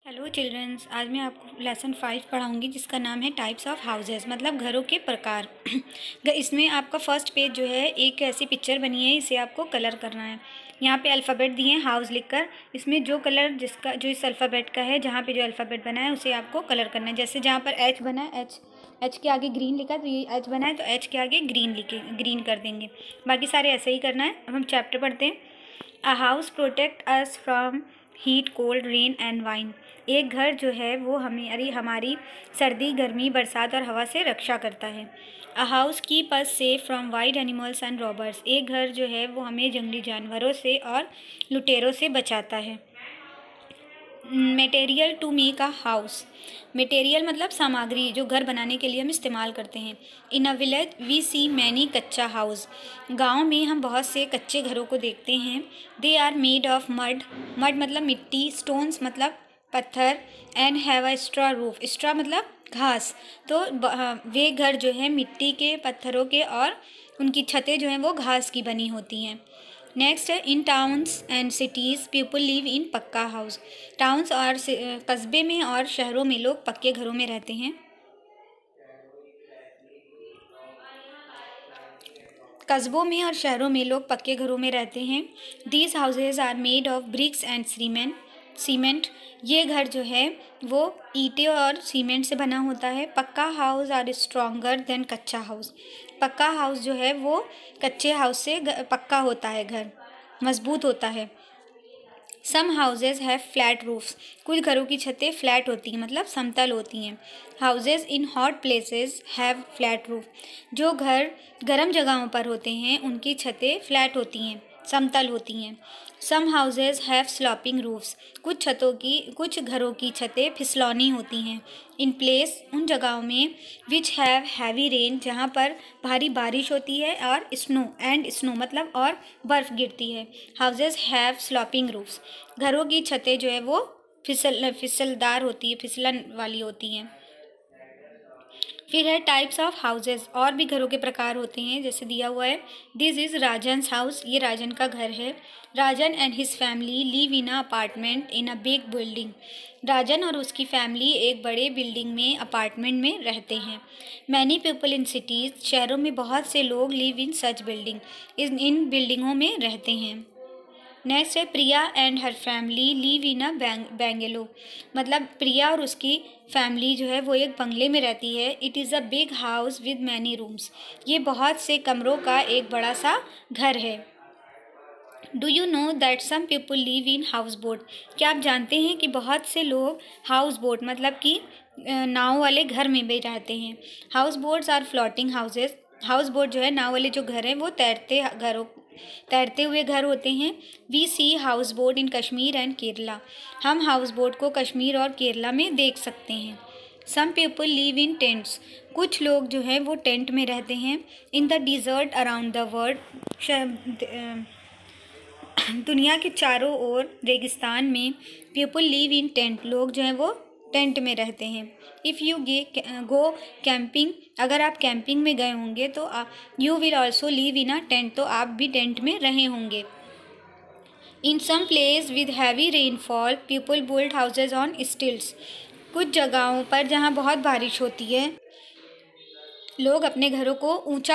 Hello children's, आज मैं आपको लेसन 5 पढ़ाऊंगी जिसका नाम है टाइप्स ऑफ हाउसेस, मतलब घरों के प्रकार। इसमें आपका फर्स्ट पेज जो है एक ऐसी पिक्चर बनी है, इसे आपको कलर करना है। यहाँ पे अल्फ़ाबेट दिए हैं हाउस लिखकर, इसमें जो कलर जो इस अल्फ़ाबेट का है, जहाँ पे जो अल्फ़ाबेट बना है उसे आपको कलर करना है। जैसे जहाँ पर एच बना है, एच के आगे ग्रीन लिखा है तो ये एच बना है तो एच के आगे ग्रीन कर देंगे। बाकी सारे ऐसे ही करना है। अब हम चैप्टर पढ़ते हैं। A house protect us from heat, cold, rain and wind. एक घर जो है वो हमारी सर्दी, गर्मी, बरसात और हवा से रक्षा करता है। A house keep us safe from wild animals and robbers. एक घर जो है वो हमें जंगली जानवरों से और लुटेरों से बचाता है। Material to make a house. Material मतलब सामग्री जो घर बनाने के लिए हम इस्तेमाल करते हैं। In a village we see many kachcha house. गांव में हम बहुत से कच्चे घरों को देखते हैं। They are made of mud. Mud मतलब मिट्टी, स्टोन्स मतलब पत्थर, and have a straw roof. Straw मतलब घास। तो वे घर जो है मिट्टी के, पत्थरों के और उनकी छतें जो हैं वो घास की बनी होती हैं। नेक्स्ट है in towns and cities people live in pakka house. Towns और कस्बे में और शहरों में लोग पक्के घरों में रहते हैं। कस्बों में और शहरों में लोग पक्के घरों में रहते हैं। These houses are made of bricks and cement. ये घर जो है वो ईंटें और सीमेंट से बना होता है। Pakka house are stronger than kachcha house. पक्का हाउस जो है वो कच्चे हाउस से पक्का होता है, घर मजबूत होता है। Some houses have flat roofs. कुछ घरों की छतें फ्लैट होती हैं, मतलब समतल होती हैं। Houses in hot places have flat roof. जो घर गर्म जगहों पर होते हैं उनकी छतें फ्लैट होती हैं, समतल होती हैं। Some houses have sloping roofs. कुछ घरों की छतें फिसलौनी होती हैं। इन प्लेस उन जगहों में विच हैव हैवी रेन, जहाँ पर भारी बारिश होती है, और स्नो मतलब और बर्फ़ गिरती है। Houses have sloping roofs. घरों की छतें जो है वो फिसलदार होती है, फिसलन वाली होती हैं। फिर है टाइप्स ऑफ हाउसेस। और भी घरों के प्रकार होते हैं, जैसे दिया हुआ है दिस इज़ राजन्स हाउस। ये राजन का घर है। Rajan and his family live in a apartment in a big building. Rajan और उसकी फैमिली एक बड़े बिल्डिंग में, अपार्टमेंट में रहते हैं। Many people in cities. शहरों में बहुत से लोग लिव इन सच बिल्डिंग, इन बिल्डिंगों में रहते हैं। नेक्स्ट है Priya and her family live in a bungalow. मतलब प्रिया और उसकी फैमिली जो है वो एक बंगले में रहती है। It is a big house with many rooms. ये बहुत से कमरों का एक बड़ा सा घर है। Do you know that some people live in house boat. क्या आप जानते हैं कि बहुत से लोग हाउस बोट मतलब कि नाव वाले घर में भी रहते हैं। House boats are floating houses. House boat जो है, नाव वाले जो घर हैं वो तैरते हुए घर होते हैं। We see house boat in Kashmir and Kerala. हम हाउस बोट को कश्मीर और केरला में देख सकते हैं। Some people live in tents. कुछ लोग जो हैं वो टेंट में रहते हैं। In the desert around the world. दुनिया के चारों ओर रेगिस्तान में पीपल लिव इन टेंट। लोग जो हैं वो टेंट में रहते हैं। If you go camping. अगर आप कैंपिंग में गए होंगे तो you will also live in a tent. तो आप भी टेंट में रहे होंगे। In some place with heavy rainfall people build houses on stilts. कुछ जगहों पर जहाँ बहुत बारिश होती है लोग अपने घरों को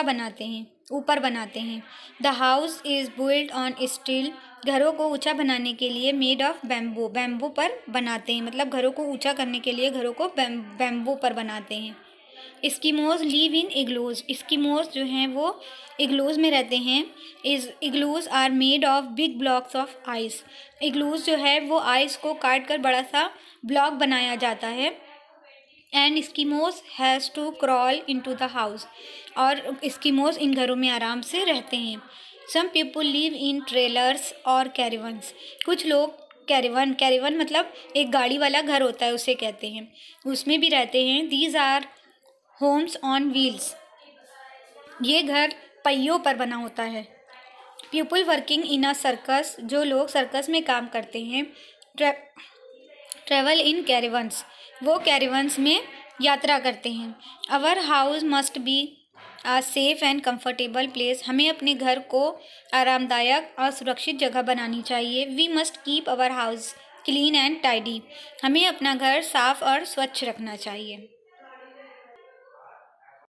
ऊपर बनाते हैं। The house is build on steel. घरों को ऊंचा बनाने के लिए मेड ऑफ बैम्बू पर बनाते हैं, मतलब घरों को ऊंचा करने के लिए घरों को बैम्बू पर बनाते हैं। इस्किमोज लिव इन इग्लूज। इस्किमोज जो हैं वो इग्लूज में रहते हैं। Igloos are made of big blocks of ice. Igloos जो है वो आइस को काट कर बड़ा सा ब्लॉक बनाया जाता है। And Eskimos has to crawl into the house. और इस्किमोज इन घरों में आराम से रहते हैं। Some people live in trailers और कैरिवन्स। कुछ लोग कैरिवन मतलब एक गाड़ी वाला घर होता है, उसे कहते हैं, उसमें भी रहते हैं। These are homes on wheels. ये घर पहियों पर बना होता है। People working in a circus. जो लोग सर्कस में काम करते हैं। Travel in caravans. वो कैरिवन्स में यात्रा करते हैं। Our house must be a safe and comfortable place. हमें अपने घर को आरामदायक और सुरक्षित जगह बनानी चाहिए। We must keep our house clean and tidy. हमें अपना घर साफ और स्वच्छ रखना चाहिए।